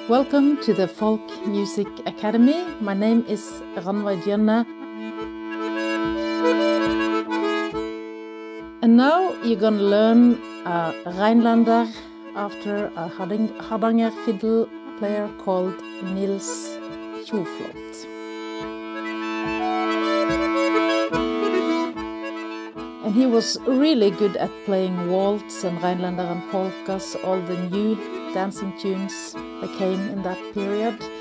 Welcome to the Folk Music Academy. My name is Rannveig Djønne. And now you're gonna learn a Reinlender after a Hardanger fiddle player called Nils Tjoflot. And he was really good at playing waltz and Reinlender and polkas, all the new dancing tunes that came in that period.